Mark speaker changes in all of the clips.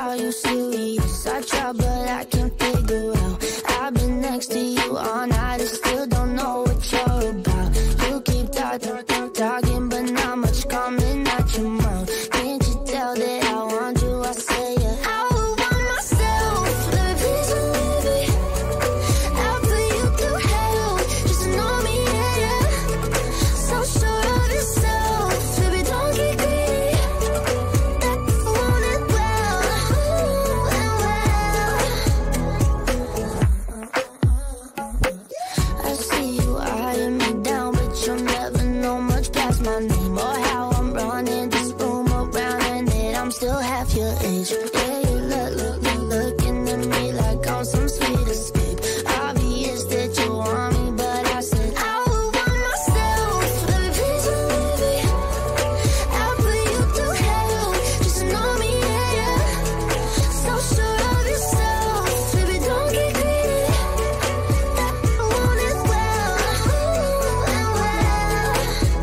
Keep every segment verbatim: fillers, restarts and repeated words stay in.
Speaker 1: are you serious? I try but I can't figure out. I've been next to you all night and still don't know what you're about. You keep talking, talking but not much coming out your mouth. Can't you tell that I want you? I say yeah. I would want myself, baby, please believe me. I'll put you through hell, just to know me, yeah, yeah. So sure of yourself, baby, don't get greedy. That I want it well, ooh, and well. I see you eyeing me down, but you'll never know much past my name or how I'm running this room around and that I'm still half your age. Yeah, you look, look, look, looking at me like I'm some sweet escape. Obvious that you want me, but I said I would want myself, baby, please believe me. I'll put you through hell, just to know me, yeah, yeah. So sure of yourself, baby, don't get greedy. That I want it well, ooh, and well.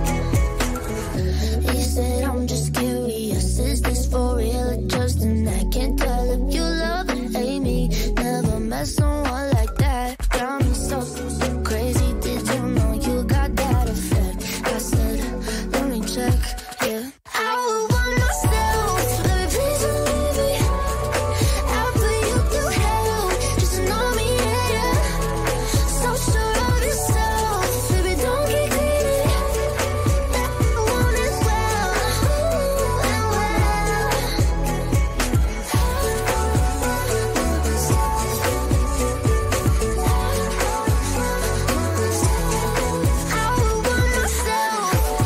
Speaker 1: He said I'm just curious, is this for real or just an act? Can't tell if you love or hate me. Never met someone like that. Got me so, so crazy. Did you know you got that effect? I said, let me check, yeah. I would want myself, baby, please believe me. I'll put you through hell, just to know me, yeah, yeah. So sure of yourself, baby, don't get greedy. That I want it well, ooh, and well. I would want myself.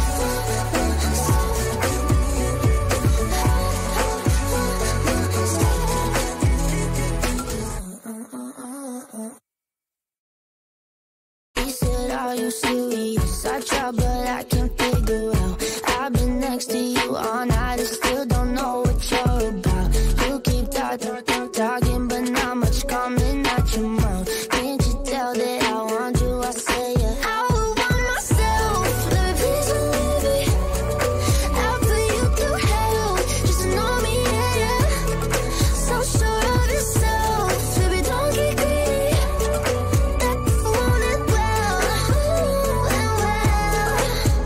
Speaker 1: He said, are you serious? I try but I can't figure out. I've been next to you all night and still don't know what you're about. You keep talking, talking but not much coming out your mouth. Can't you tell that I want you? I say yeah. I would want myself, baby, please believe me. I'll put you through hell, just to know me, yeah, yeah. So sure of yourself, baby, don't get greedy. That I want it well, ooh, and well.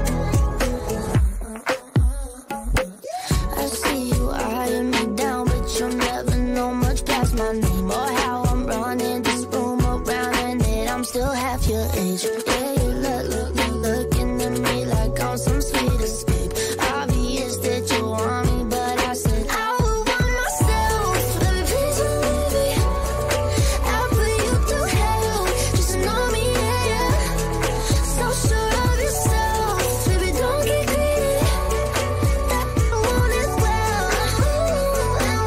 Speaker 1: I see you eyeing me down, but you'll never know much past my name or how I'm running this room around and that I'm still half your age. Yeah, you look, look, look, looking at me like I'm some sweet escape. Obvious that you want me, but I said I would want myself, baby, please believe me. I'll put you through hell, just to know me, yeah, yeah. So sure of yourself, baby, don't get greedy. That I want it well, ooh, and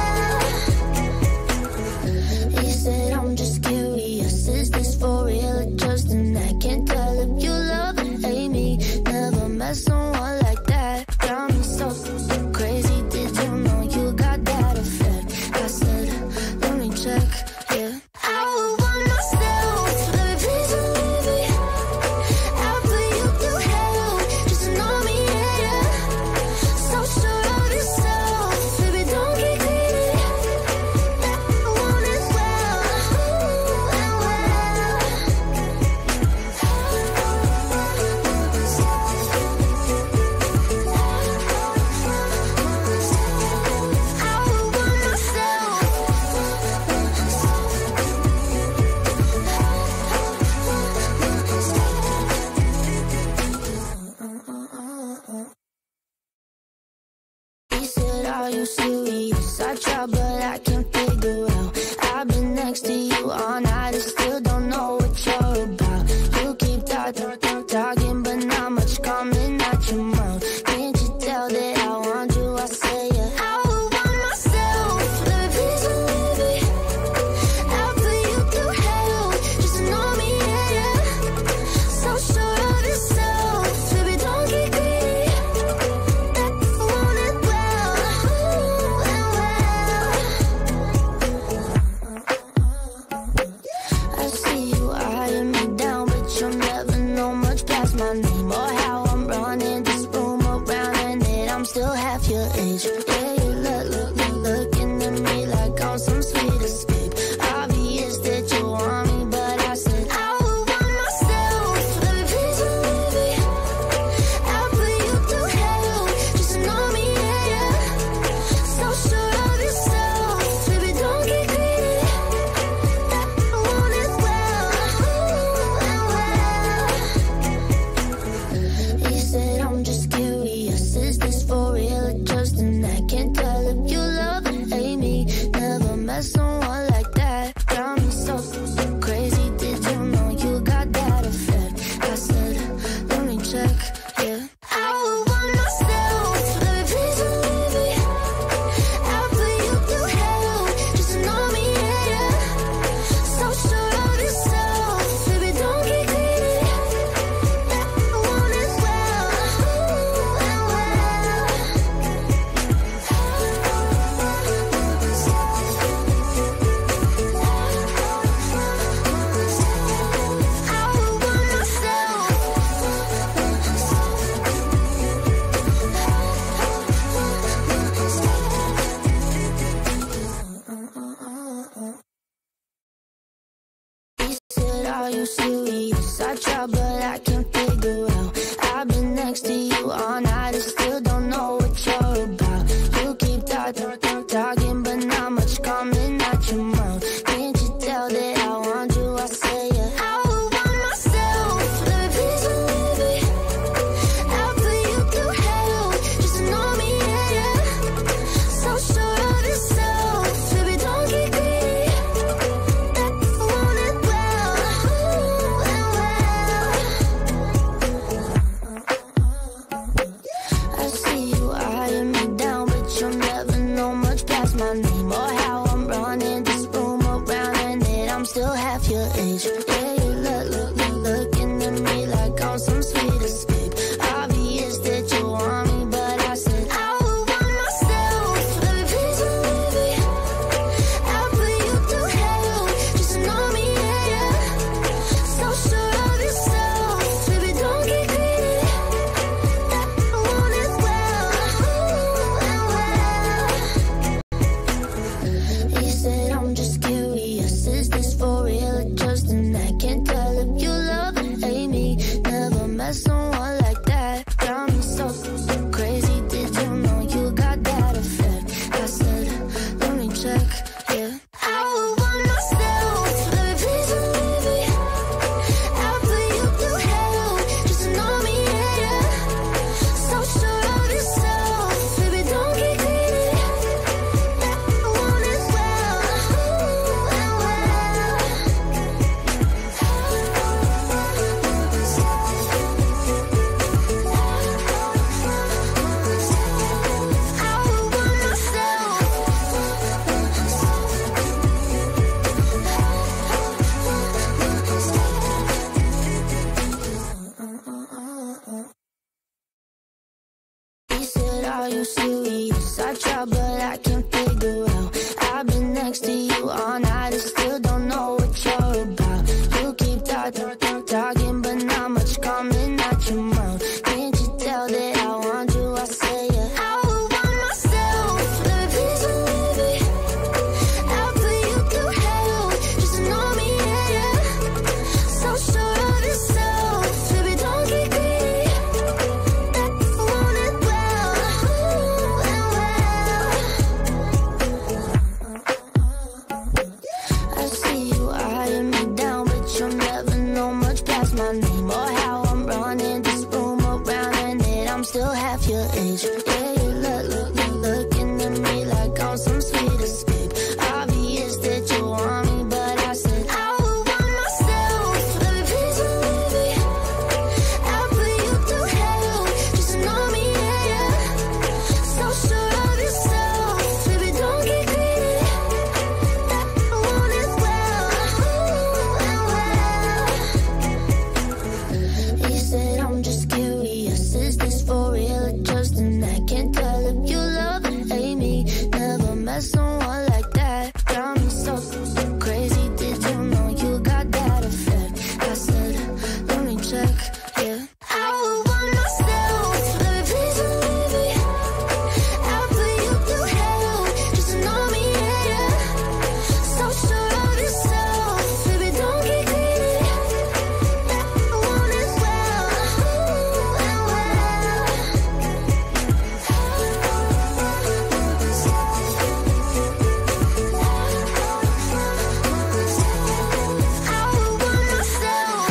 Speaker 1: well. He said I'm just curious, is this for real or just an act? Can't tell if you love or hate me. Never met someone like that. Got me so, so crazy. Did you know you got that effect? I said, let me check, yeah. I would want myself, baby, please believe me. I'll put you through hell, just to know me, yeah, yeah. So sure of yourself, baby, don't get greedy. That I want it well, ooh, and well. I would want myself. He said, are you serious? I try but I can't figure out. I've been next to you all night and still don't know what you're about. You keep talking, talking but not much coming out your mouth. Can't you tell that I want you? I say yeah. I would want myself, baby, please believe me. I'll put you through hell, just to know me, yeah, yeah. So sure of yourself, baby, don't get greedy. That I want it well, ooh, and well. you serious? I try, but I can't figure out. I've been next to you all night and still don't know what you're about. You keep talk, talk, talk, talking, but not much coming out your mouth. Can't you tell that I want you? I say it. I would want myself, baby, please believe it. I'll put you through hell, just to know me, yeah, yeah. So sure of yourself, baby, don't get greedy. That I want it well, ooh, and well. I see you eyeing me down, but you'll never know much past my name or how I'm running this room around, and that I'm still half your age. Yeah, you look, look, look, looking at me like I'm some sweet escape. Obvious that you want me, but I said I would want myself, baby, please believe it. I'll put you through hell, just to know me, yeah, yeah. So sure of yourself, baby, don't get greedy. That I want it well, ooh, and well. He said I'm just curious, is this for real or just an act? Can't tell if you love or hate me. Never met someone like that. Got me so, so crazy. Did you know you got that effect? I said, let me check, yeah. I would want myself, baby, please believe it. I'll put you through hell, just to know me, yeah, yeah. So sure of yourself, baby, don't get greedy. That I want it well, ooh, and well. I would want myself. He said, are you serious? I try, but I can't figure out. I've been next to you all night and still don't know what you're about. You keep talk, talk, talk, talking, but not much coming out your mouth. Can't you tell that I want you? I say it. I would want myself, baby, please believe it. I'll put you through hell, just to know me, yeah, yeah. So sure of yourself, baby, don't get greedy. That I want it well, ooh, and well. I see you eyeing me down, but you'll never know much past my name or how I'm running this room around, and that I'm still half your age. Yeah, you look, look, look, looking at me like I'm some sweet escape. Obvious that you want me, but I said I would want myself, baby, please believe it. I'll put you through hell, just to know me, yeah, yeah. So sure of yourself, baby, don't get greedy. That I want it well, ooh, and well. He said I'm just curious, is this for real or just an act? Can't tell if you love or hate me. Never met someone like that. Got me so, so crazy. Did you know you got that effect? I said, let me check, yeah. I would want myself, baby, please believe it. I'll put you through hell, just to know me, yeah, yeah. So sure of yourself, baby, don't get greedy. That I want it well, ooh, and well. I would want myself.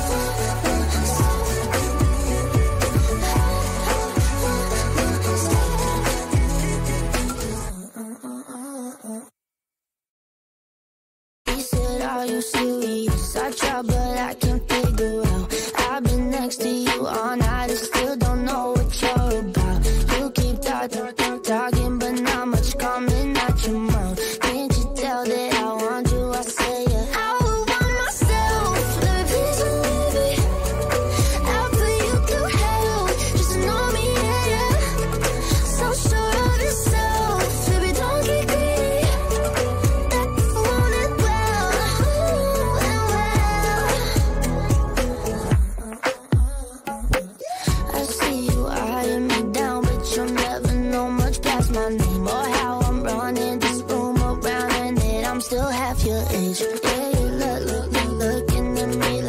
Speaker 1: He said, are you serious? I try, but I can't figure out. I've been next to you all night and still don't know what you're about. You keep talk, talk, talk, talking, but not much coming out your mouth. Can't you tell that I want you? I say it. I would want myself, baby, please believe it. I'll put you through hell, just to know me, yeah, yeah. So sure of yourself, baby, don't get greedy. That I want it well, ooh, and well. I see you eyeing me down, but you'll never know much past my name or how I'm running this room around, and that I'm still half your age. Yeah, you look, look, look, looking at me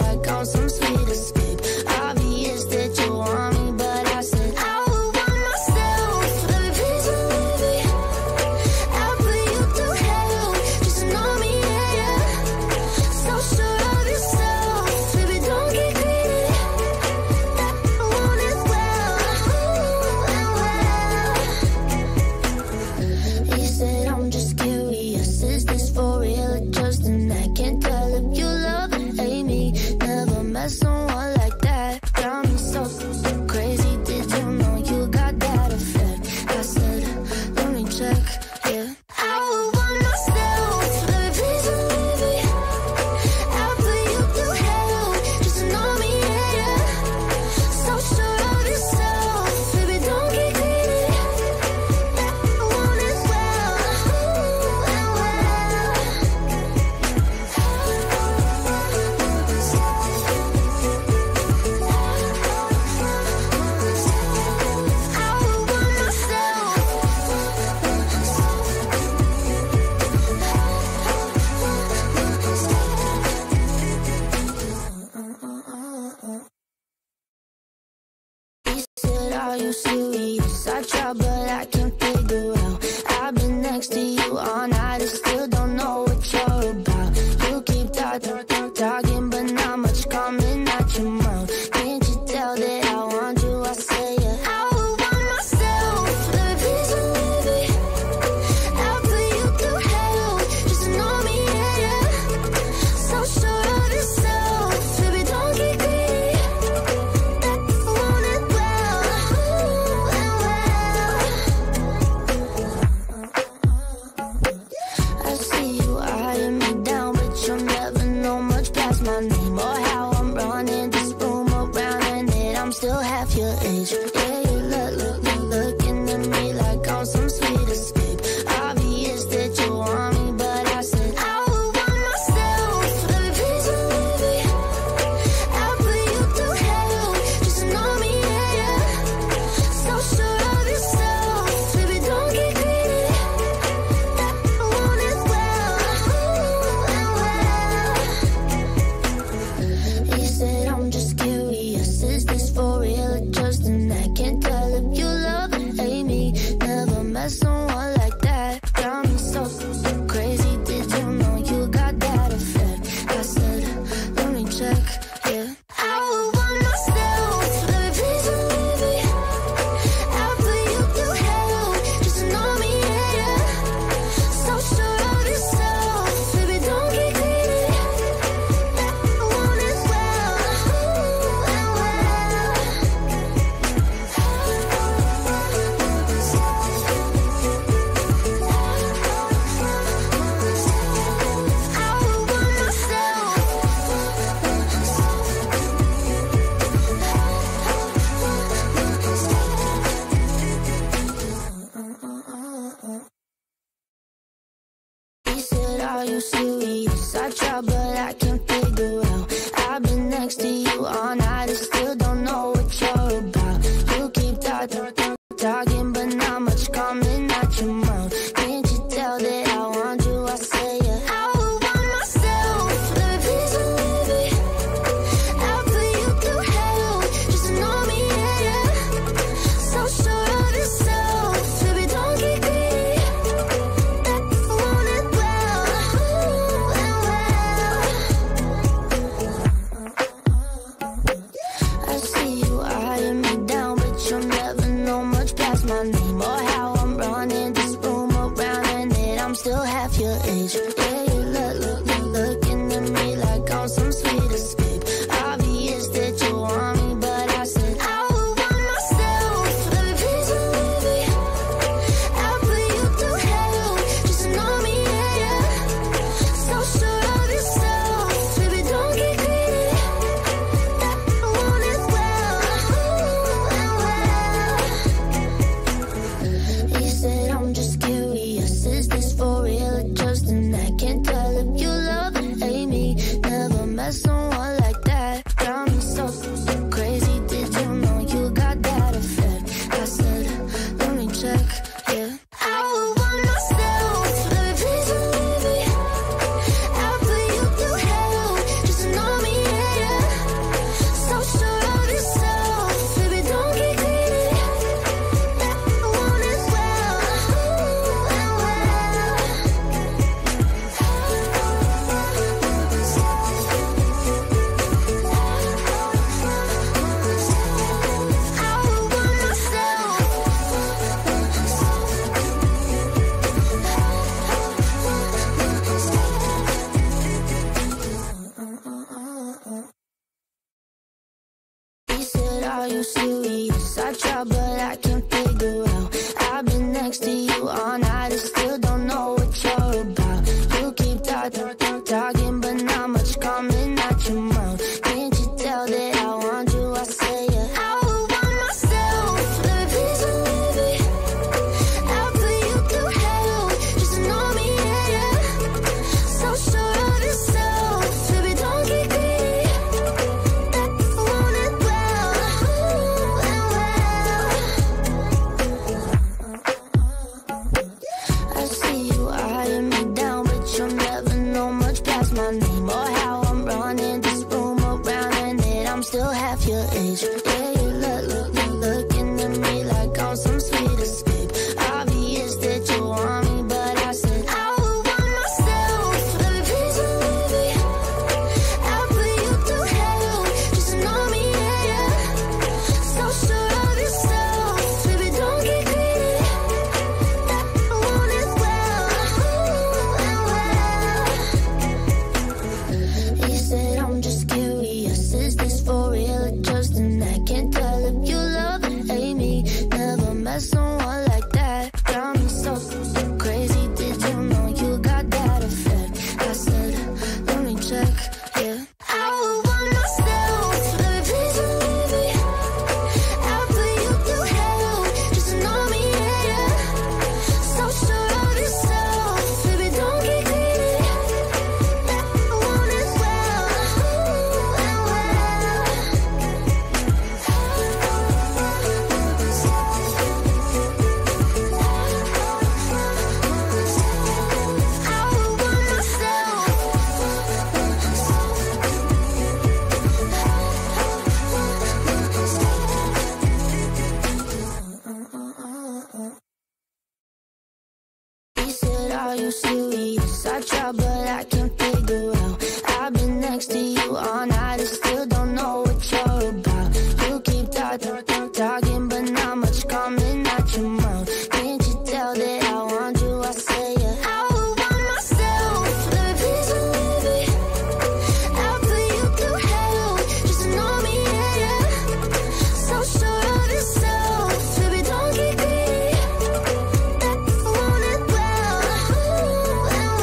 Speaker 1: I try, but I can't figure out. I've been next to you all night, I still don't know what you're about. You keep talking, talking, but not much coming out your mouth. Can't you tell that I want you? I say yeah. I would want myself, baby, please believe me. I'll put you through hell, just to know me, yeah, yeah. So sure of yourself, baby, don't get greedy. That I want it well, ooh, and well. I see you eyeing me down, but you'll never know much past my name or how I'm running this room around, and that I'm still half your age. Yeah, you look, look, look, looking at me like I'm some sweet escape. Obvious that you want me, but I said I would want myself, baby, please believe me. I'll put you through hell, just to know me, yeah, yeah. So sure of yourself, baby, don't get greedy. That I want it well, ooh, and well. He said I'm just curious, is this for real or just an act? Can't tell if you love or hate me. Never met someone like that. Got me so crazy, did you know you got that effect? I said, let me check, yeah. I would want myself, baby, please believe me. I'll put you through hell, just to know me, yeah, yeah. So sure of yourself, baby, don't get greedy. That I want it well, ooh, and well. I would want myself. He said, are you serious? I try, but I can't figure out. I've been next to you all night, I still don't know what you're about. You keep talking, talking, but not much coming out your mouth. Can't you tell that I want you? I say yeah. I would want myself, baby, please believe me. I'll put you through hell, just to know me, yeah, yeah. So sure of yourself, baby, don't get greedy. That I want it well, ooh, and well. He said, are you serious? I try, but I can't figure out. I've been next to you all night, I still don't know what you're about. You keep talking, talking, but not much coming out your mouth. Can't you tell that I want you? I say yeah. I would want myself, baby, please believe me. I'll put you through hell, just to know me, yeah, yeah. So sure of yourself, baby, don't get greedy. That I want it well, ooh, and well. I see you eyeing me down, but you'll never know much past my name or how I'm running this room around, and that I'm still half your age. Yeah, you look, look, look, looking at me like I'm some sweet escape. Obvious that you want me, but I said I would want myself, baby, please believe me. I'll put you through hell, just to know me, yeah, yeah. So sure of yourself, baby, don't get greedy. That I want it well, ooh, and well. He said, are you serious? I try, but I can't figure out. I've been next to you all night, I still don't know what you're about. You keep talking, talking, but not much coming out your mouth. Can't you tell that I want you? I say yeah. I would want myself, baby, please believe me. I'll put you through hell, just to know me, yeah, yeah. So sure of yourself, baby, don't get greedy. That I want it well, ooh, and well. He said, I'm just curious, is this for real or just an act? Can't tell if you love or hate me. Never met someone like that. Got me so crazy, did you know you got that effect? I said, let me check, yeah. I would want myself, baby, please believe me. I'll put you through hell, just to know me, yeah, yeah. So sure of yourself, baby, don't get greedy. That I want it well, ooh, and well. He said, are you serious? I try, but I can't figure out. I've been next to you all night, I still don't know what you're about. You keep talking, talking, but not much coming out your mouth. Can't you tell that I want you? I say yeah. I would want myself, baby, please believe me. I'll put you through hell, just to know me, yeah, yeah. So sure of yourself, baby, don't get greedy. That I want it well, ooh, and well. serious. I try, but I can't figure out. I've been next to you all night and still don't know what you're about. You keep talking, talking, but not much coming out your mouth. Can't you tell that I want you? I say yeah. I would want myself. Let me please believe it. I'll put you through hell just to know me, yeah, yeah. So sure of yourself, baby, don't get greedy. That I want it well, ooh, and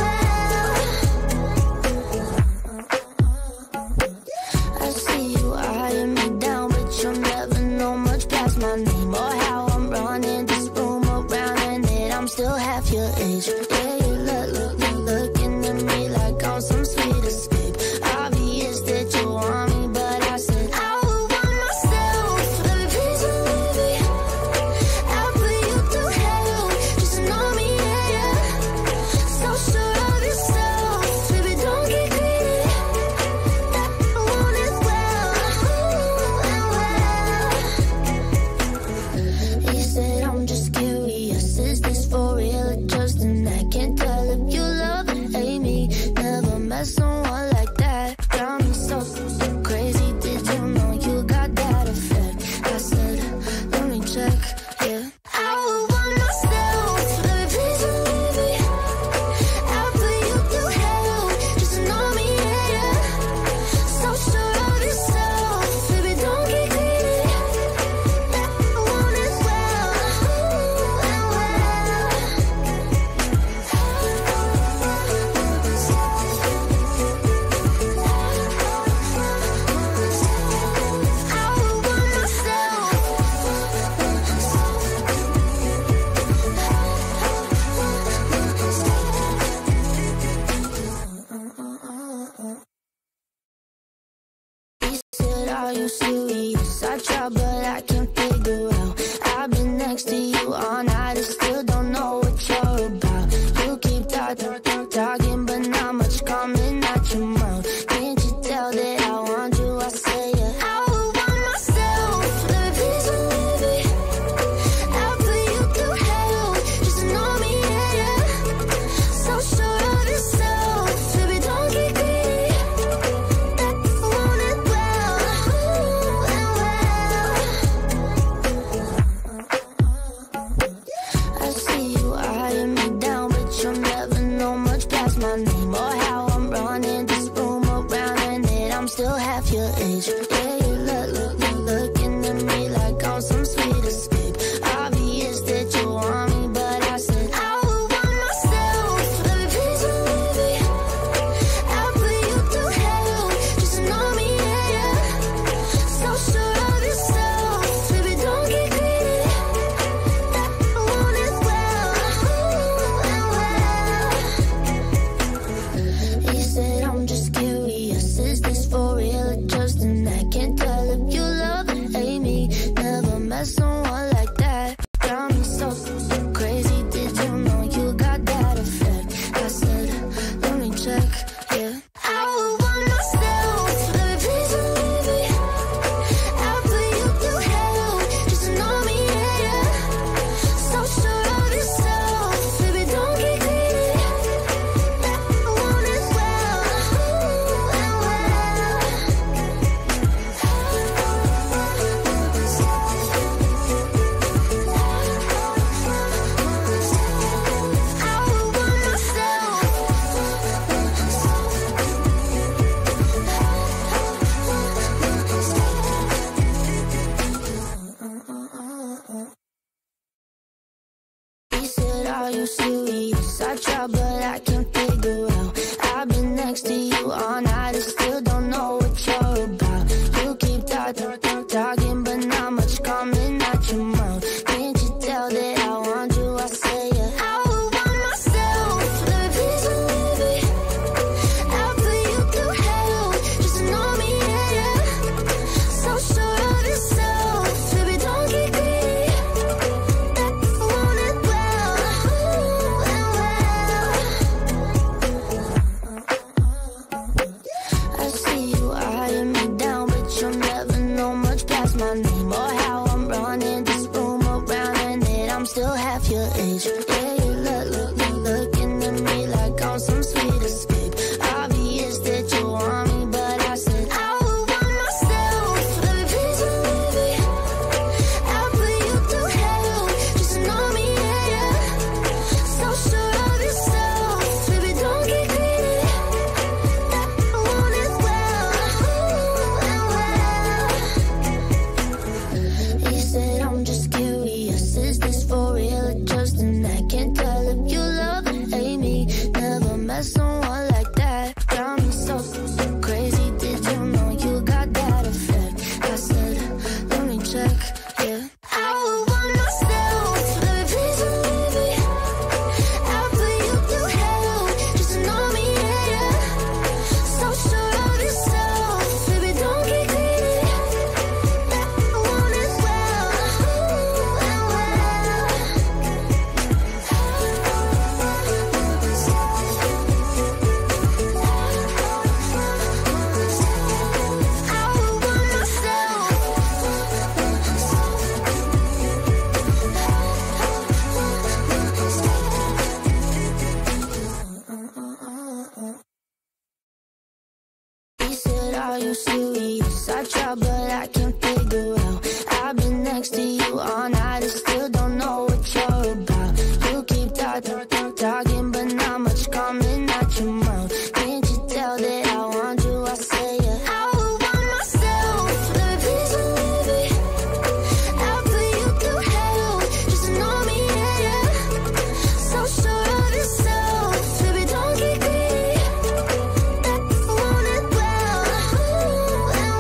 Speaker 1: well. I see you eyeing me down, but you'll never know much past my name or how I'm running this room around, and that I'm still half your age. Yeah, you look, look, look, looking at me like I'm some sweet escape. Obvious that you want me, but I said I would want myself. Let me please believe it. I'll put you through hell just to know me, yeah, yeah. So sure of yourself, baby, don't get greedy. That I want it well, ooh, and well. He said I'm just curious, is this for real or just an act? Can't tell if you love or hate me. Never met someone like that. Got me so crazy, did you know you got that effect? I said, let me check, yeah. I would want myself, let me please believe it. I'll put you through hell just to know me, yeah, yeah. So sure of yourself, baby, don't get greedy. That I want it well, ooh, and well. I would want myself. He said, are you serious? I try, but I can't figure out. I've been next to you all night and still don't know what you're about. You keep talking, talking, but not much coming out your mouth. Can't you tell that I want you? I say yeah. I would want myself. Let me please believe it. I'll put you through hell just to know me, yeah, yeah. So sure of yourself, baby, don't get greedy. That I want it well, ooh, and well. I see you eyeing me down, but you'll never know much past my name or how I'm running this room around, and that I'm still half your age. Yeah, you look, look, look, looking at me like I'm some sweet escape. Obvious that you want me, but I said I would want myself. Let me please believe it. I'll put you through hell just to know me, yeah, yeah. So sure of yourself, baby, don't get greedy. That I want it well, ooh, and well. He said I'm just curious, is this for real or just an act? Can't tell if you love or hate me. Never met someone like that. Got me so crazy, did you know you got that effect? I said, let me check, yeah. I would want myself, let me please believe it. I'll put you through hell just to know me, yeah, yeah. So sure of yourself, baby, don't get greedy. That I want it well, ooh, and well. I would want myself. He said, are you serious? I try, but I can't figure out. I've been next to you all night and still don't know what you're about. You keep talking, talking, but not much coming out your mouth. Can't you tell that I want you? I say yeah. I would want myself. Let me please believe it. I'll put you through hell just to know me, yeah, yeah. So sure of yourself, baby, don't get greedy. That I want it well, ooh, and well. on some sweet escape. Obvious that you want me, but I said I would want myself. Baby, please believe me. I'll put you through hell. Just know me, yeah, yeah. So sure of yourself. Baby, don't get greedy. That I want it well, and well. He said I'm just curious. Is this for real or just an act? Can't tell if you love or hate me. Never met someone like that. Got me so crazy. Did you know you got that effect? I said, let me check, yeah. I would want myself. Baby, please believe me. I'll put you through hell. Just know me, yeah, yeah. So sure of yourself. Baby, don't get greedy. That I want it well, and well. I would want myself. He said, are you serious? I try, but I can't figure out. I've been next to you all night and still don't know what you're about. You keep talking, talking, but not much coming out your mouth. Can't you tell that I want you? I say, yeah. I would want myself. Baby, please believe me. I'll put you through hell. Just know me, yeah, yeah. So sure of yourself. Baby, don't get greedy. That I want it well, and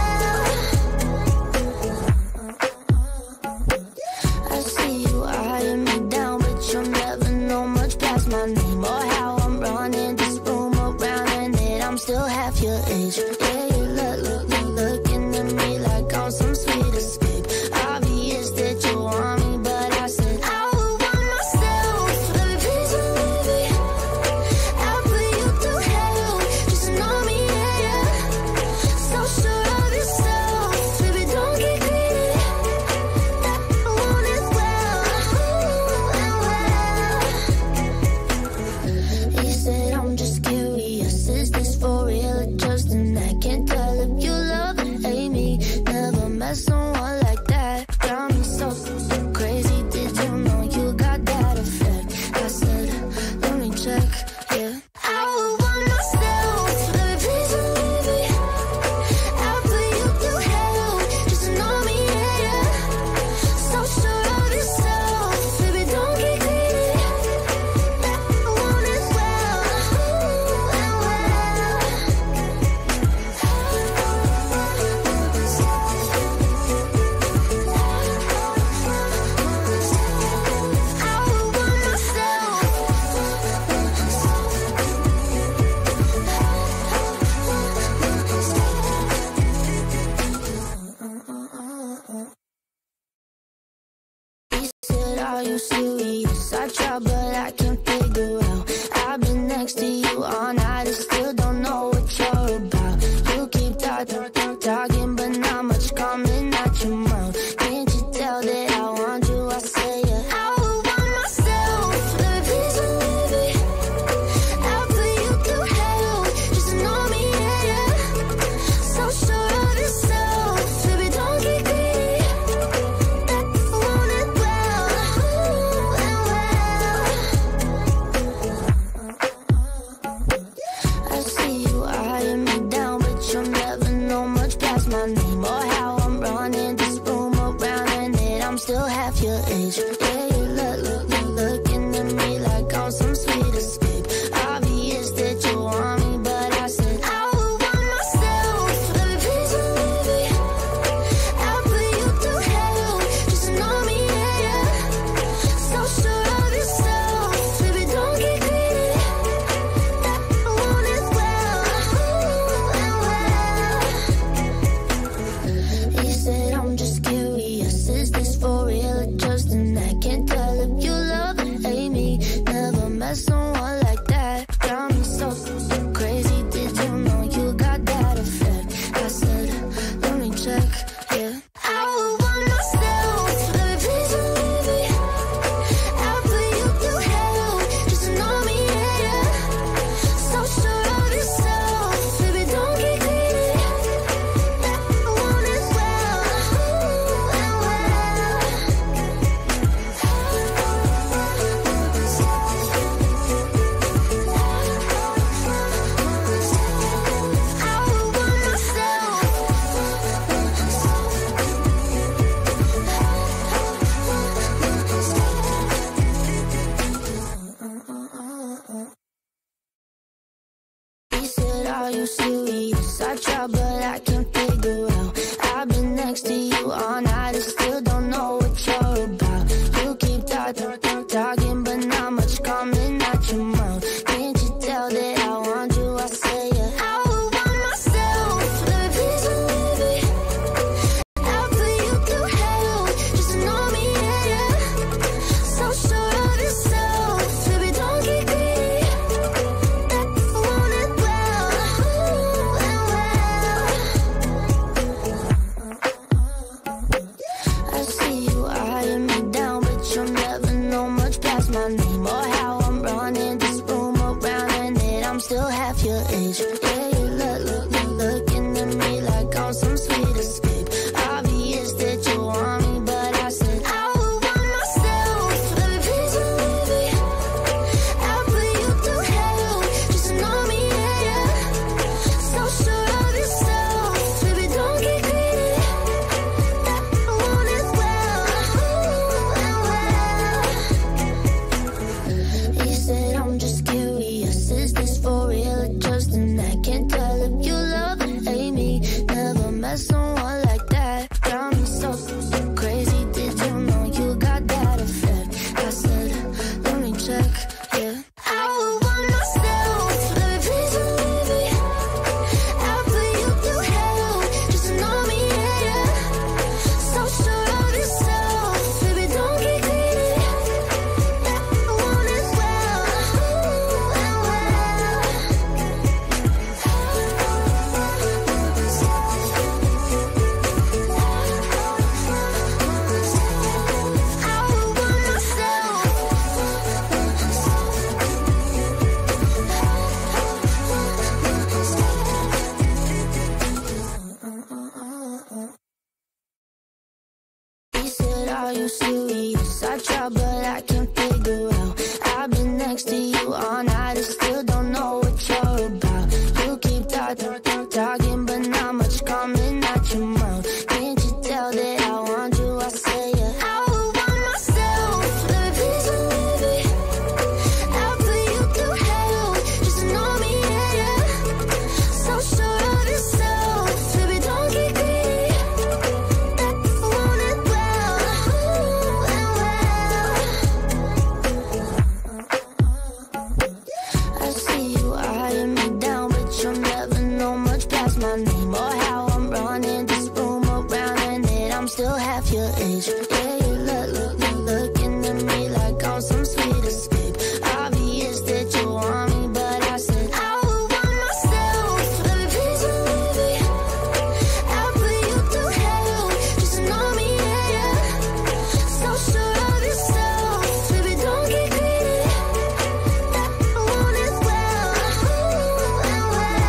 Speaker 1: well. I see you eyeing me down, but you'll never know much past my name or how I'm running this room around, and that I'm still half your age. Yeah, you look, look, look, looking at me like I'm some sweet escape. Obvious that you want me, but I said I would want myself. Baby, please believe me. I'll put you through hell. Just know me, yeah, yeah. So sure of yourself. Baby, don't get greedy. That I want it well, and well. He said I'm just curious. Is this for real or just an act? Can't tell if you love or hate me. Never met someone like that. Got me so crazy. Did you know you got that effect? I said, let me check, yeah. I would want myself. Baby, please believe me. I'll put you through hell. Just know me, yeah, yeah. So sure of yourself. Baby, don't get greedy. That I want it well, and well. I would want myself. He said, are you serious? I try, but I can't figure out. I've been next to you all night and still don't know what you're about. You keep talking, talking, but not much coming out your mouth. Can't you tell that I want you? I say, yeah. I would want myself. Baby, please believe me. I'll put you through hell. Just know me, yeah, yeah. So sure of yourself. Baby, don't get greedy. That I want it well, and well. you serious? I try, but I can't figure out. I've been next to you all night and still don't know what you're about. You keep talking, talking, but not much coming out your mouth. Can't you tell that I want you? I say yeah. I would want myself, baby, please believe me. I'll put you through hell, just know me, yeah, yeah. So sure of yourself, baby, don't get greedy. That I want it well, ooh, and well. I see you eyeing me down, but you'll never know much past my name or how I'm running this room around, and that I'm still half your age. Yeah, you look, look, look, looking at me like I'm some sweet escape. Obvious that you want me, but I said I would want myself, baby, please believe me. I'll put you through hell, just know me, yeah, yeah. So sure of yourself, baby, don't get greedy. That I want it well, ooh, and well. He said I'm just curious, is this for real or just an act? Can't tell if you love or hate me. Never met someone like that. Got me so crazy, did you know you got that effect? I said, let me check, yeah. I would want myself, baby, please believe me. I'll put you through hell, just know me, yeah, yeah. So sure of yourself, baby, don't get greedy. That I want it well, ooh, and well. I would want myself. He said, are you serious? I try, but I can't figure out. I've been next to you all night and still don't know what you're about. You keep talking, talking, but not much coming out your mouth. Can't you tell that I want you? I say yeah. I would want myself, baby, please believe me. I'll put you through hell, just know me, yeah, yeah. So sure of yourself, baby, don't get greedy. That I want it well, ooh, and well. I see you eyeing me down, but you'll never know much past my name or how I'm running this room around, and that I'm still half your age. Yeah, you look, look, look, looking at me like I'm some sweet escape. Obvious that you want me, but I said I would want myself, baby, please believe me. I'll put you through hell, just know me, yeah, yeah. So sure of yourself, baby, don't get greedy. That I want it well, ooh, and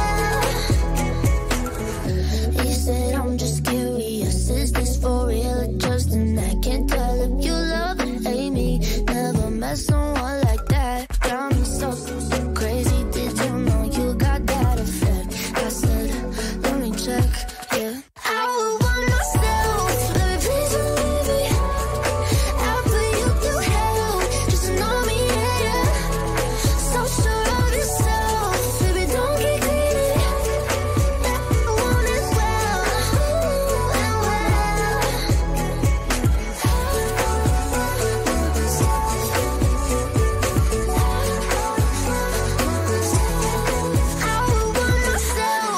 Speaker 1: well. He said I'm just curious, is this for real or just an act? Can't tell if you love or hate me. Never met someone like that. Got me so crazy, did you know you got that effect? I said, let me check, yeah. I would want myself, baby, please believe me. I'll put you through hell, just know me, yeah, yeah. So sure of yourself, baby, don't get greedy. That I want it well, ooh, and well. I would want myself.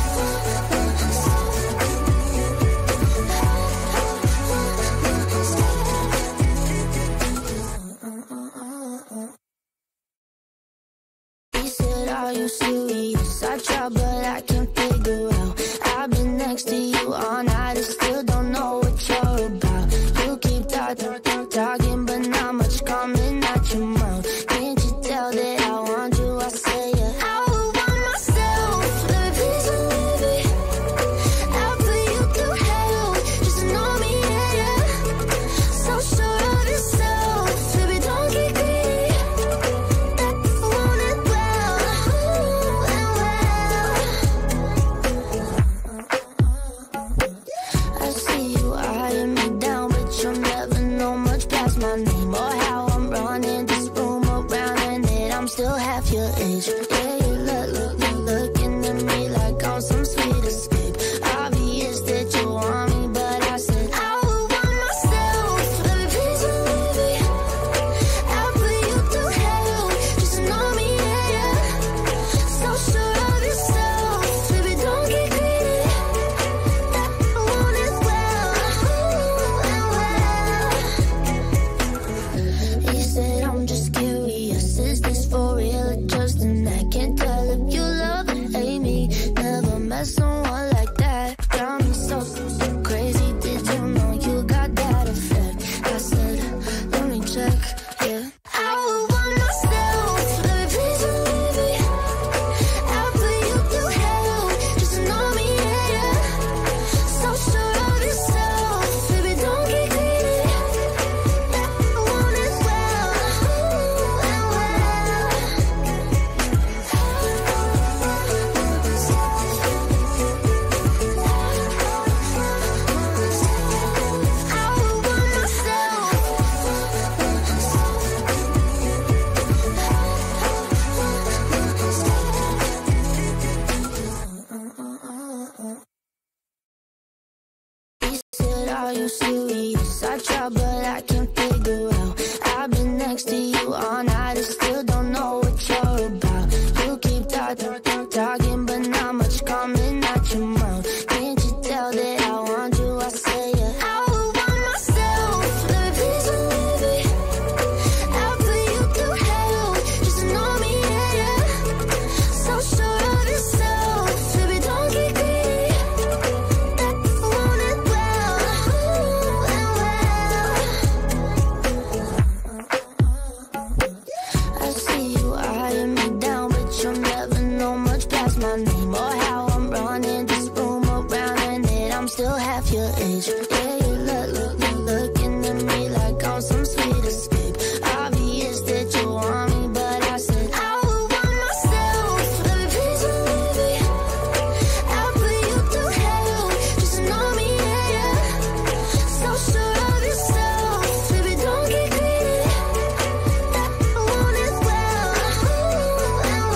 Speaker 1: He said, are you serious? I try, but I can't figure out. I've been next to you all night and still don't know what you're about. You keep talking, talking, but not much coming out your mouth. Can't you tell that I want you? I say yeah. I would want myself, baby, please believe me. I'll put you through hell, just know me, yeah, yeah. So sure of yourself, baby, don't get greedy. That I want it well, ooh, and well. I see you eyeing me down, but you'll never know much past my name or how I'm running this room around, and that I'm still half your age. Yeah, you look, look, look, looking at me you serious? I try, but I can't figure out. I've been next to you all night and still don't know what you're about. You keep talking, talking, but not much coming out your mouth. Can't you tell that I want you? I say yeah. I would want myself, baby, please believe me. I'll put you through hell, just to know me, yeah, yeah. So sure of yourself, baby, don't get greedy. That I want it well, ooh, and well. I see you eyeing me down, but you'll never know much past my name or how I'm running this room around, and that I'm still half your age. Yeah, you look, look, look, looking at me like I'm some sweet escape. Obvious that you want me, but I said I would want myself, baby, please believe me. I'll put you through hell, just to know me, yeah, yeah. So sure of yourself, baby, don't get greedy. That I want it well, ooh, and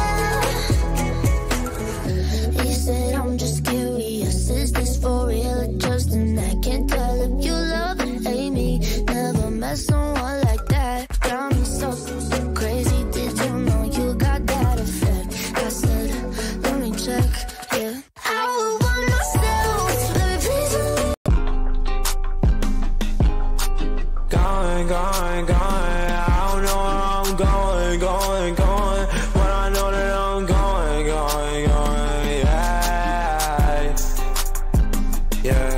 Speaker 1: well. He said I'm just curious, is this for real or just an act? Can't tell if you love or hate me. Never met someone like that. Got me so crazy, did you know you got that effect? I said, let me check, yeah. I would want myself, baby, please believe.
Speaker 2: Going, going, going, I don't know where I'm going, going, going, but I know that I'm going, going, going, yeah, yeah.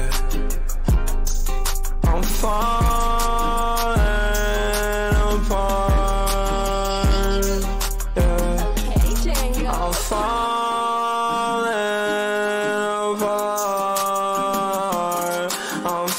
Speaker 2: I'm falling apart, yeah. I'm falling apart, I'm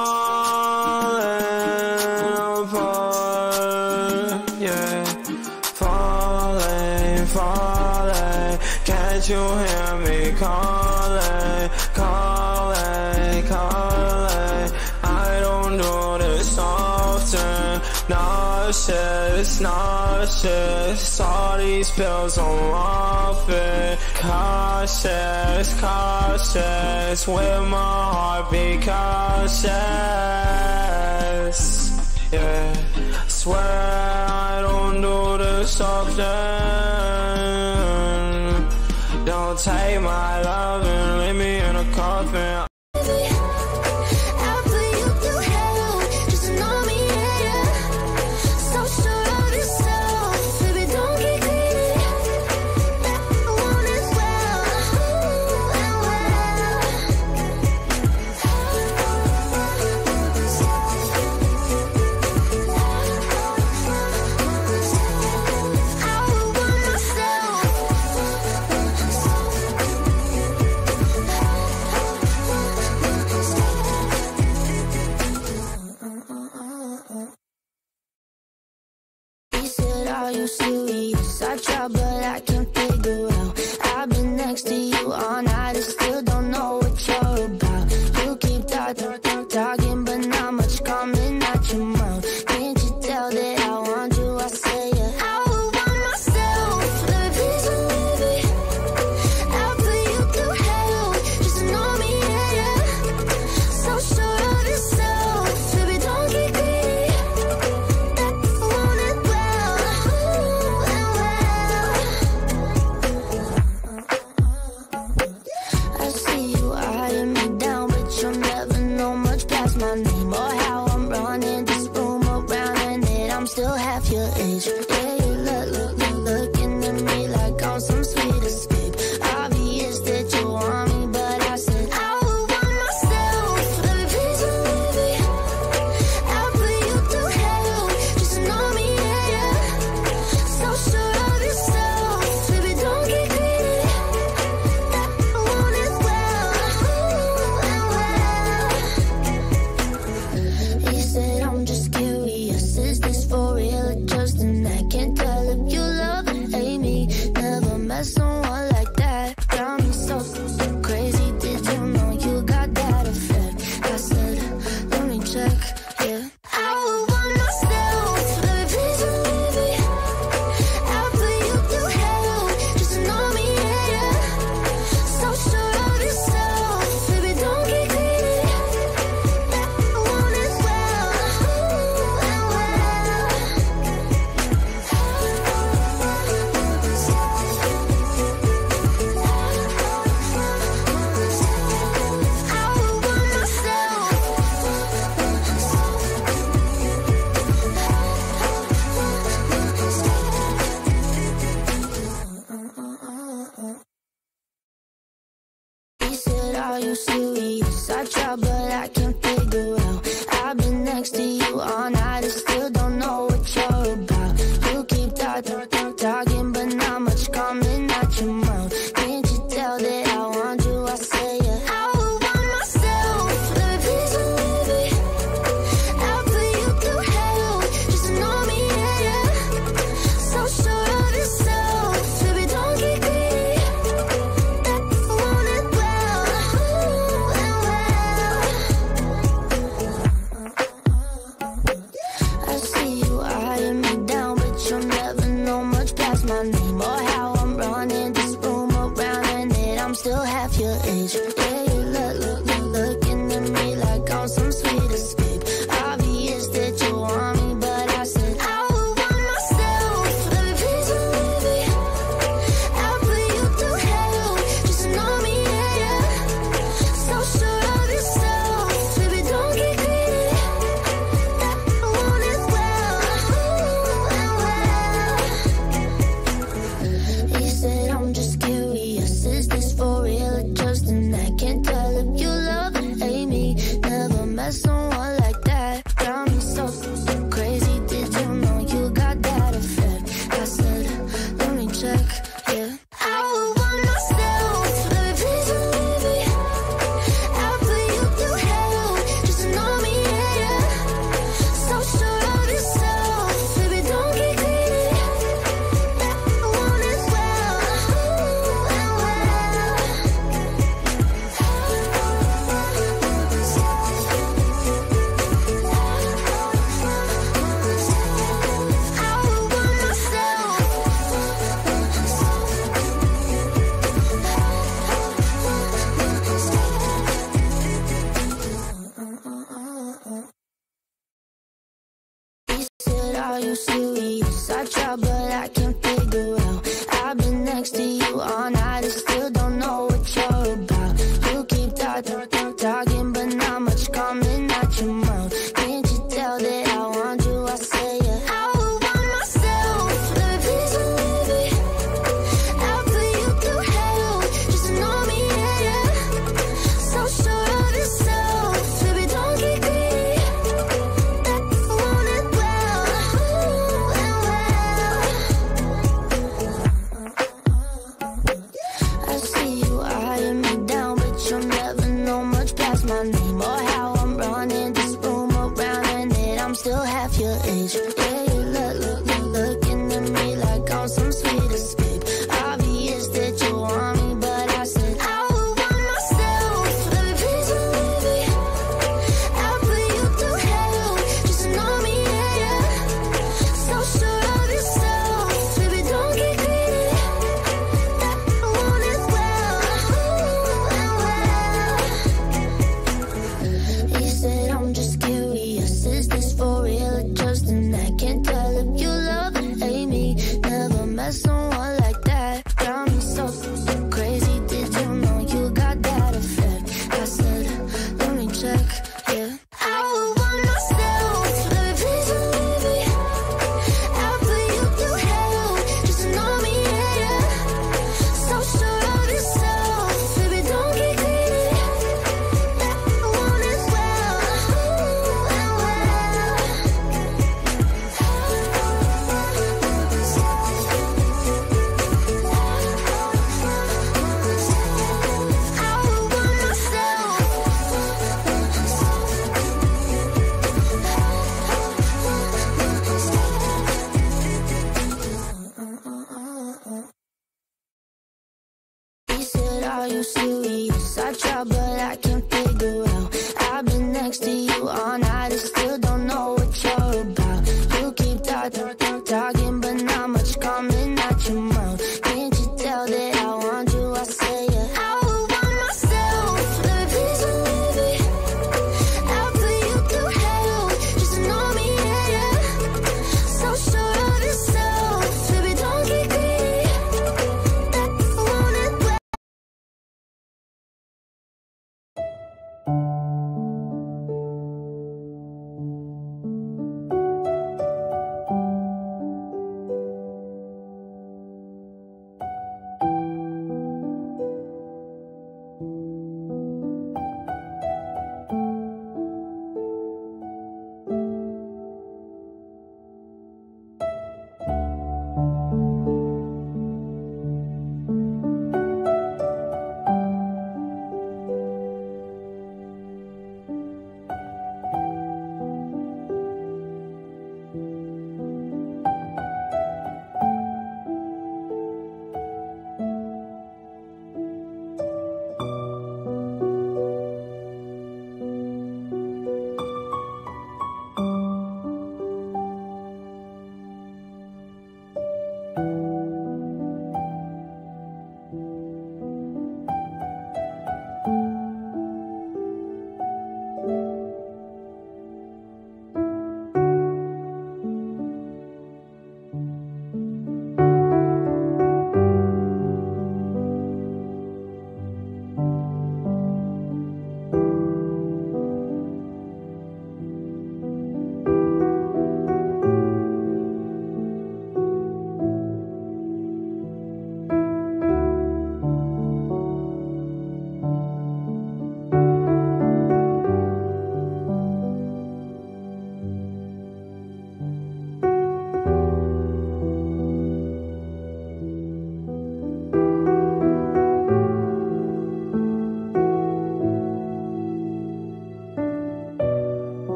Speaker 2: falling apart, yeah. Falling, falling, can't you hear me calling, calling, calling? I don't do this often. Nauseous, nauseous, all these pills I'm off it. Cautious, cautious, with my heart be cautious, yeah. Swear I don't do this often. Don't take my love and leave me in a coffin.
Speaker 1: I'll put you through hell, just to know me, yeah, yeah. So sure of yourself, baby, don't get greedy. That I want it well, ooh, and well. I would want myself. He said, are you serious? I try, but I can't figure out. I've been next to you all night and still don't know what you're about. You keep talking, talking, but not much coming out your mouth. Can't you tell that I want you? I say yeah. I would want myself, baby, please believe me. I'll put you through hell, just to know me, yeah, yeah. So sure of yourself, baby, don't get greedy. That I want it well, ooh, and well. I see you eyeing me down, but you'll never know much past my name or how I'm running this room around, and that I'm still half your age. Yeah, you look, look, look, looking at me like I'm some sweet escape. Obvious that you want me, but I said I would want myself, baby, please believe me. I'll put you through hell, just to know me, yeah, yeah. So sure of yourself, baby, don't get greedy. That I want it well, ooh, and well. He said I'm just curious, is this for real or just an act? Can't tell if you love or hate me. Never met someone like that. Got me so crazy, did you know you got that effect? I said, let me check, yeah. I would want myself, baby, please believe me. I'll put you through hell, just to know me, yeah, yeah. So sure of yourself, baby, don't get greedy. That are you serious? I try but I can't figure out. I've been next to you all night and still don't know what you're about. You keep talking, talking, but not much coming out your mouth. Can't you tell that I want you? I say yeah. I would want myself, baby, please believe me. I'll put you through hell, just to know me, yeah, yeah. So sure of yourself, baby, don't get greedy. That I want it well, ooh, and well. I see you eyeing me down, but you'll never know much past my name or how I'm running this room around, and that I'm still half your age. Yeah, you look, look, look, looking at me like I'm some sweet escape. Obvious that you want me, but I said I would want myself, baby, please believe me. I'll put you through hell, just to know me, yeah, yeah. So sure of yourself, baby, don't get greedy. That I want it well, ooh, and well. He said I'm just curious, is this for real or just an act? Can't tell if you love or hate me. Never met someone like that. Got me so crazy, did you know you got that effect? I said, let me check, yeah. I would want myself, baby, please believe me. I'll put you through hell, just to know me, yeah, yeah. So sure of yourself, baby, don't get greedy. That I want it well, ooh, and well. I would want myself. He said, are you serious? I try but I can't figure out. I've been next to you all night and still don't know what you're about. You keep talking, talking, but not much coming out your mouth. Can't you tell that I want you? I say yeah. I would want myself, baby, please believe me. I'll put you through hell, just to know me, yeah, yeah. So sure of yourself, baby, don't get greedy. That I want it well, ooh, and well. I see you eyeing me down, but you'll never know much past my name or how I'm running this room around, and that I'm still half your age. Yeah, you look, look, look, looking at me like I'm some sweet escape. Obvious that you want me, but I said I would want myself, baby, please believe me. I'll put you through hell, just to know me, yeah, yeah. So sure of yourself, baby, don't get greedy. That I want it well, ooh, and well. He said I'm just curious, is this for real or just an act? Can't tell if you love or hate me. Never met someone like that. Got me so crazy, did you know you got that effect? I said, let me check, yeah. I would want myself, baby, please believe me. I'll put you through hell, just to know me, yeah, yeah. So sure of yourself, baby, don't get greedy. That I want it well, ooh, and well. I would want myself. He said, are you serious? I try but I can't figure out. I've been next to you all night and still don't know what you're about. You keep talking, talking, but not much coming out your mouth. Can't you tell that I want you? I say yeah. I would want myself, baby, please believe me. I'll put you through hell, just to know me, yeah, yeah. So sure of yourself, baby, don't get greedy. That I want it well.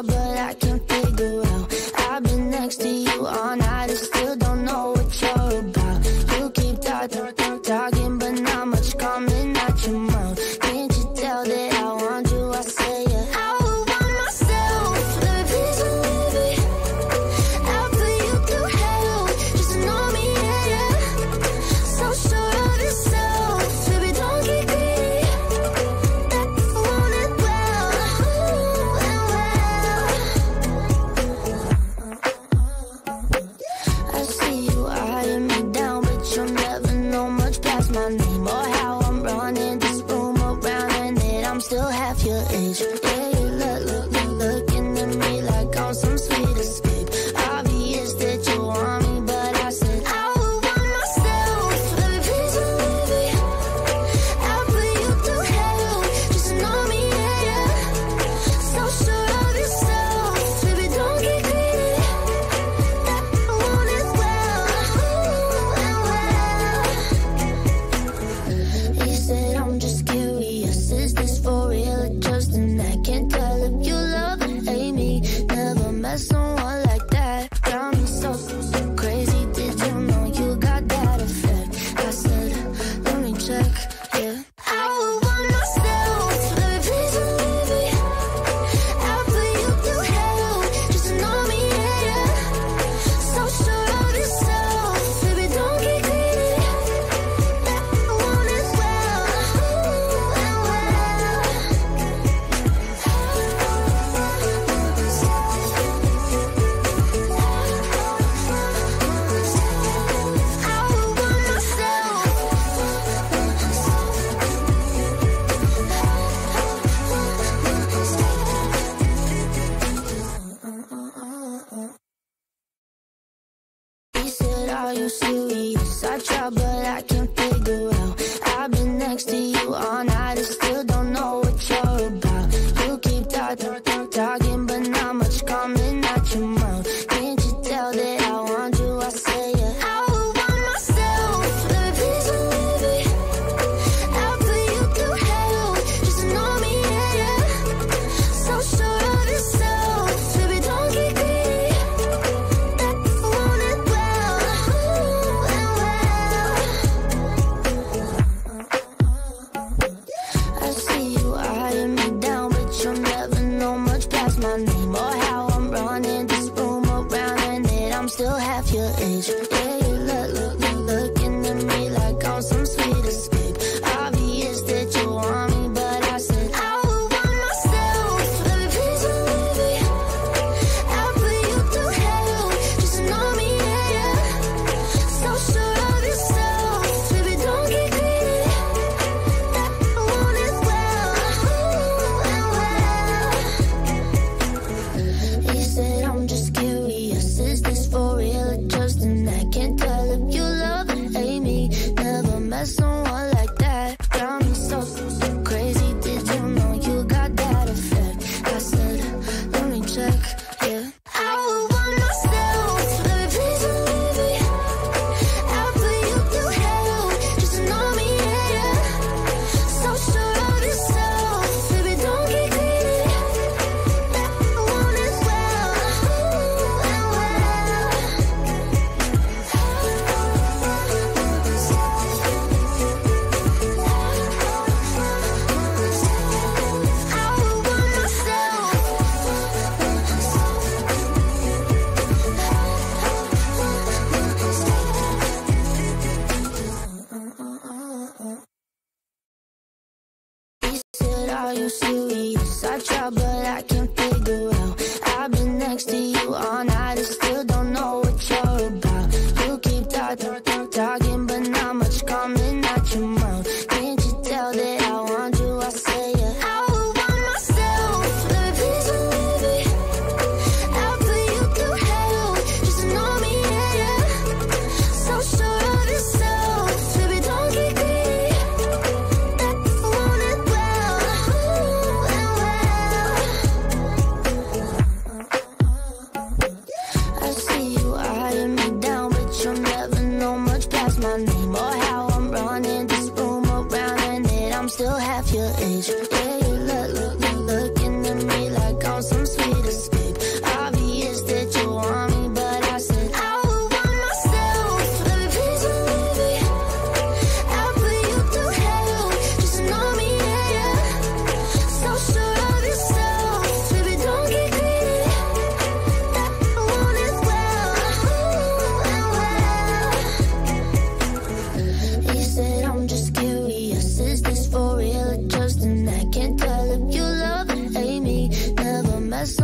Speaker 1: but I can't figure out. I've been next to you all night and still don't know what you're about. You keep talk, talk, talk, talking, but not much coming out your mouth. Can't you tell that I want you? I say it. I would want myself, baby, please believe me. I'll put you through hell, just to know me, yeah, yeah. So sure of yourself, baby, don't get greedy. That I want it well, ooh, and well. I see you eyeing me down, but you'll never know much past my name or how I'm running this room around, and that I'm still half your age. Yeah, you look, look, look, looking at me like I'm some sweet escape. Obvious that you want me, but I said I would want myself, baby, please believe me. I'll put you through hell, just to know me, yeah, yeah. So sure of yourself, baby, don't get greedy. That I want it well, ooh, and well. He said I'm just curious, is this for real or just an act? Can't tell if you love or hate me. Never met someone like that. Got me so, so crazy. Did you know you got that effect? I said, let me check, yeah. I would want myself, baby, please believe me. I'll put you through hell, just to know me, yeah, yeah. So sure of yourself, baby, don't get greedy. That I want it well, ooh, and well. I would want myself. He said, are you serious? I try, but I can't figure out. I've been next to you all night and still don't know what you're about. You keep talk, talk, talk, talking, but not much coming out your mouth. Can't you tell that I want you? I say it. I would want myself, baby, please believe me. I'll put you through hell, just to know me, yeah, yeah. So sure of yourself, baby, don't get greedy. That I want it well, ooh, and well. I see you eyeing me down, but you'll never know much past my name or how I'm running this room around, and that I'm still half your age. Yeah, you look, look, look, looking at me like I'm some sweet escape. Obvious that you want me, but I said I would want myself, baby, please believe me. I'll put you through hell, just to know me, yeah, yeah. So sure of yourself, baby, don't get greedy. That I want it well, ooh, and well. He said I'm just curious, is this for real or just an act? Can't tell if you love or hate me. Never met someone like that. Got me so, so crazy. Did you know you got that effect? I said, let me check, yeah. I would want myself, baby, please believe me. I'll put you through hell, just to know me, yeah, yeah. So sure of yourself, baby, don't get greedy. That I want it well, ooh, and well. I would want myself. He said, are you serious? I try, but I can't figure out. I've been next to you all night and still don't know what you're about. You keep talk, talk, talk, talking, but not much coming out your mouth. Can't you tell that I want you? I say it. I would want myself, baby, please believe me. I'll put you through hell, just to know me, yeah, yeah. So sure of yourself, baby, don't get greedy. That I want it well, ooh, and well.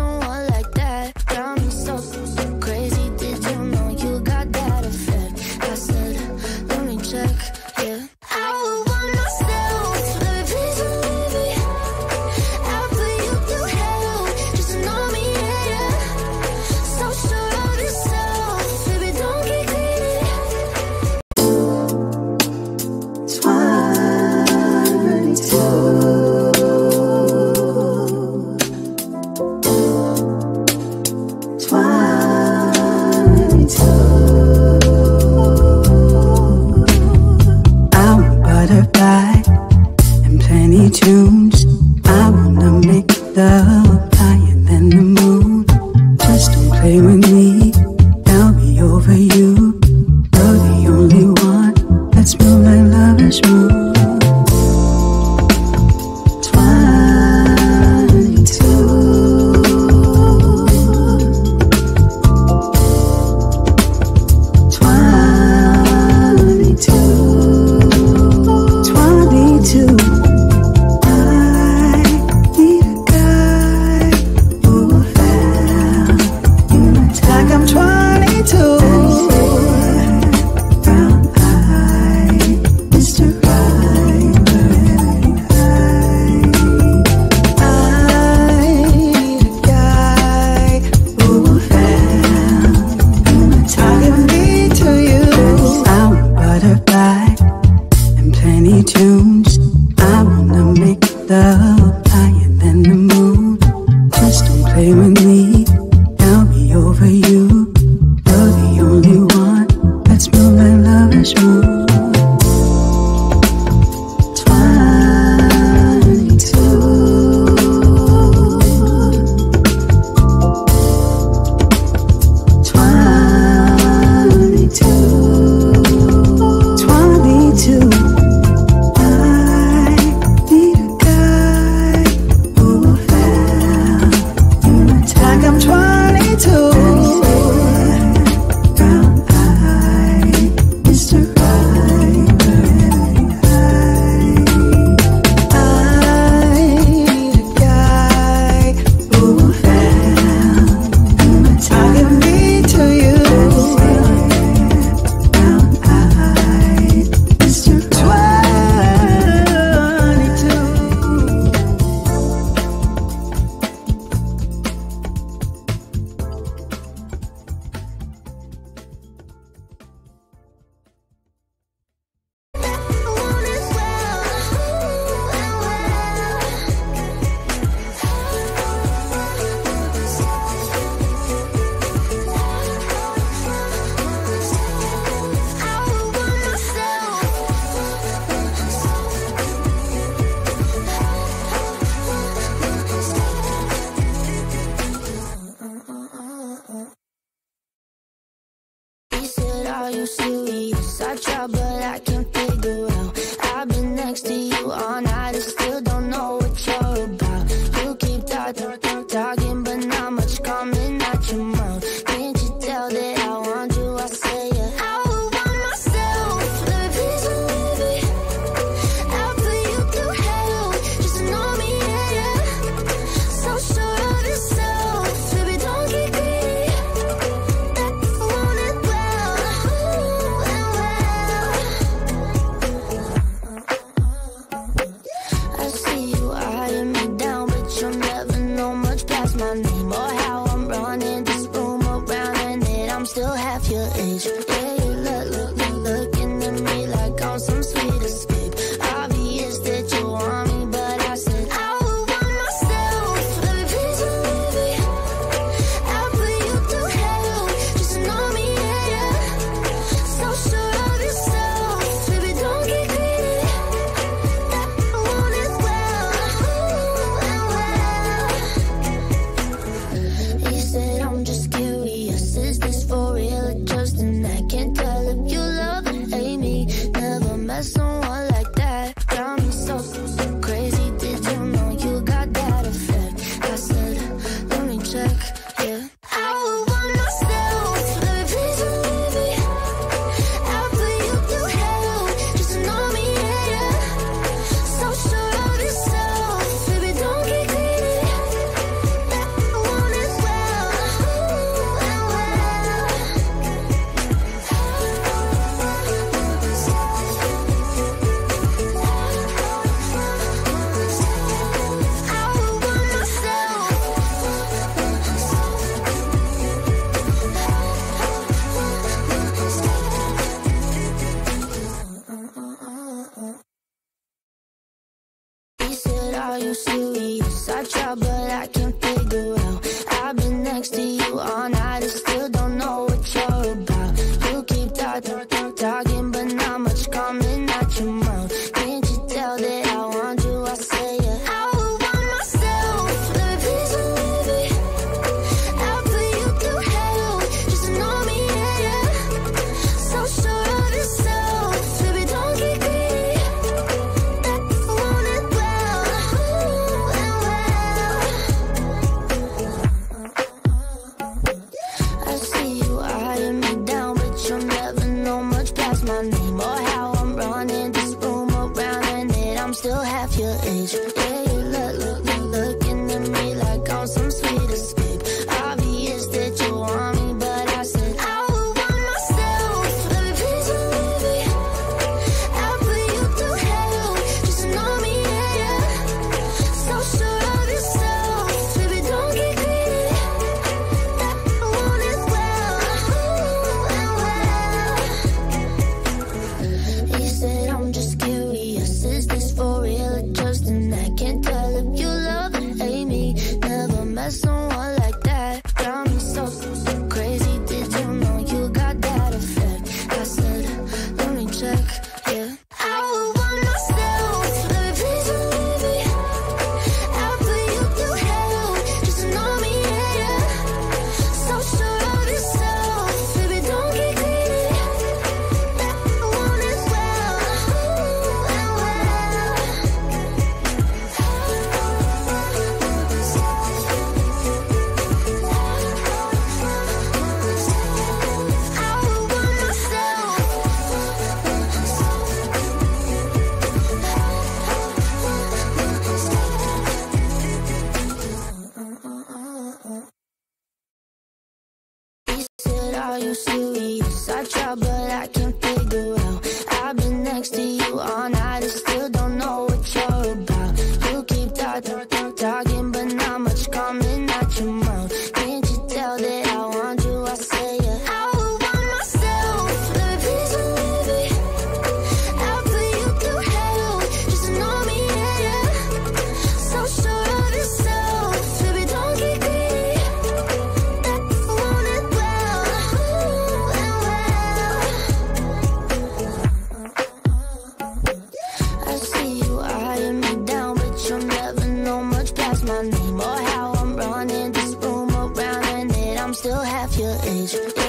Speaker 1: someone like that. Got me so, so crazy. Did you know you got that effect? I said, let me check, yeah. I would want myself, baby, please don't leave me. I'll put you through hell, just to know me, yeah, yeah. So sure of yourself, baby, don't get greedy.
Speaker 3: Tunes. I wanna make love higher than the moon. Just don't play with me, I'll be over you. You're the only one that's move like lovers move. Tunes. I wanna make love higher than the moon. Just don't play with me, I'll be over you. You're the only one that's move like lovers move.
Speaker 1: Are you serious? I try, but I can't figure out. I've been next to you all night and still don't know what you're about. You keep talking, talking, but not much coming out your mouth. Can't you tell that I want you? I say it. I would want myself, baby, please don't leave me. I'll put you through hell, just to know me, yeah, yeah. So sure of yourself, baby, don't get greedy. That I want it well. I see you eyeing me down, but you'll never know much past my name or how I'm running this room around, and that I'm still half your age. Yeah, you look, look, look, looking at me like I'm some sweet escape. Obvious that you want me, but I said I would want myself, baby, please don't leave me. I'll put you through hell, just to know me, yeah, yeah. So sure of yourself, baby, don't get greedy. That I want it well, well. He said I'm just curious, is this for real or just an act? next to you all night and still don't know what you're about. You keep talk, talk, talk, talking, but not much coming out your mouth. Can't you tell that I want you? I say yeah. I would want myself, baby, please believe me. I'll put you through hell, just to know me, yeah, yeah. So sure of yourself, baby, don't get greedy. That I want it well, ooh, and well. I see you eyeing me down, but you'll never know much past my name or how I'm running this room around, and that I'm still half your age. Yeah, you look, look, look, looking at me like I'm some sweet escape. Obvious that you want me, but I said I would want myself, baby, please believe me. I'll put you through hell, just to know me, yeah, yeah. So sure of yourself, baby, don't get greedy. That I want it well, ooh, and well. He said I'm just curious, is this for real or just an act? Can't tell if you love or hate me. Never met someone like that. Got me so, so crazy. Did you know you got that effect? I said, let me check, yeah. I would want myself, baby, please believe me. I'll put you through hell, just to know me, yeah, yeah. So sure of yourself, baby, don't get greedy. That I want it well, ooh, and well. I would want myself. He said, are you serious? I try, but I can't figure out. I've been next to you all night and still don't know what you're about. You keep talk, talk, talk, talking, but not much coming out your mouth. Can't you tell that I want you? I say yeah. I would want myself, baby, please believe me. I'll put you through hell, just to know me, yeah, yeah. So sure of yourself, baby, don't get greedy. That I want it well, ooh, and well. I see you eyeing me down, but you'll never know much past my name or how I'm running this room around, and that I'm still half your age.